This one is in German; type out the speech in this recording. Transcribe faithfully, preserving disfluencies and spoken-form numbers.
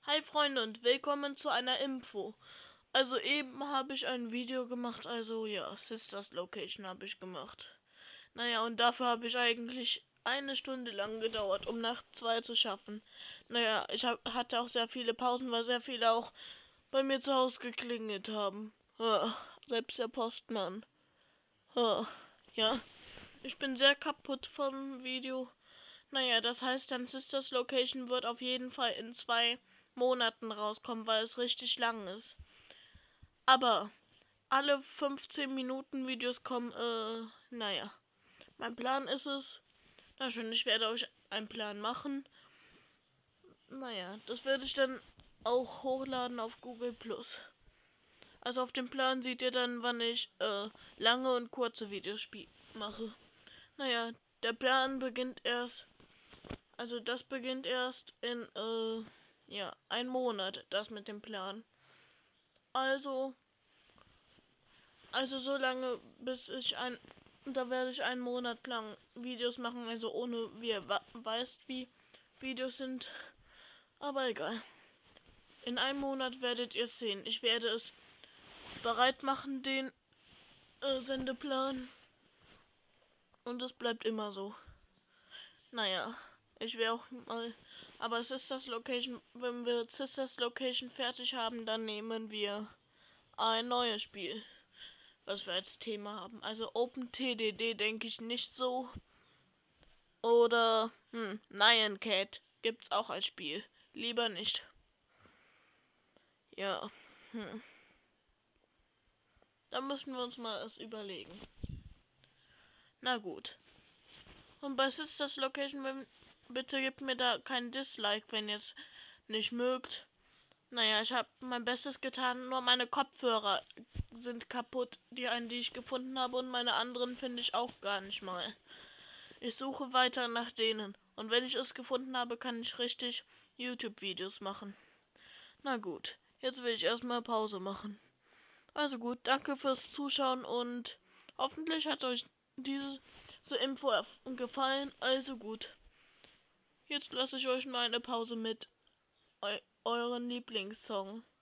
Hi Freunde und willkommen zu einer Info. Also eben habe ich ein Video gemacht, also ja, Sisters Location habe ich gemacht. Naja, und dafür habe ich eigentlich eine Stunde lang gedauert, um Nacht zwei zu schaffen. Naja, ich hab, hatte auch sehr viele Pausen, weil sehr viele auch bei mir zu Hause geklingelt haben. Ja, selbst der Postmann. Ja, ja, ich bin sehr kaputt vom Video. Naja, das heißt, dann Sisters Location wird auf jeden Fall in zwei Monaten rauskommen, weil es richtig lang ist. Aber alle fünfzehn Minuten Videos kommen, äh, naja. Mein Plan ist es, na schön, ich werde euch einen Plan machen. Naja, das werde ich dann auch hochladen auf Google Plus. Also auf dem Plan seht ihr dann, wann ich äh, lange und kurze Videos mache. Naja, der Plan beginnt erst, also das beginnt erst in, äh, ja, ein Monat, das mit dem Plan. Also, also so lange, bis ich ein, da werde ich einen Monat lang Videos machen, also ohne, wie ihr weißt, wie Videos sind. Aber egal. In einem Monat werdet ihr es sehen. Ich werde es bereit machen, den äh, Sendeplan. Und es bleibt immer so. Naja, ich will auch mal. Aber Sisters Location, wenn wir Sisters Location fertig haben, dann nehmen wir ein neues Spiel, was wir als Thema haben. Also OpenTDD denke ich nicht so. Oder, hm, Nyan Cat gibt's auch als Spiel. Lieber nicht. Ja, hm. Da müssen wir uns mal es überlegen. Na gut. Und bei Sisters Location, wenn, bitte gebt mir da kein Dislike, wenn ihr es nicht mögt. Naja, ich habe mein Bestes getan, nur meine Kopfhörer sind kaputt, die einen, die ich gefunden habe, und meine anderen finde ich auch gar nicht mal. Ich suche weiter nach denen, und wenn ich es gefunden habe, kann ich richtig YouTube-Videos machen. Na gut, jetzt will ich erstmal Pause machen. Also gut, danke fürs Zuschauen und hoffentlich hat euch diese Info gefallen. Also gut, jetzt lasse ich euch mal eine Pause mit eu euren Lieblingssong.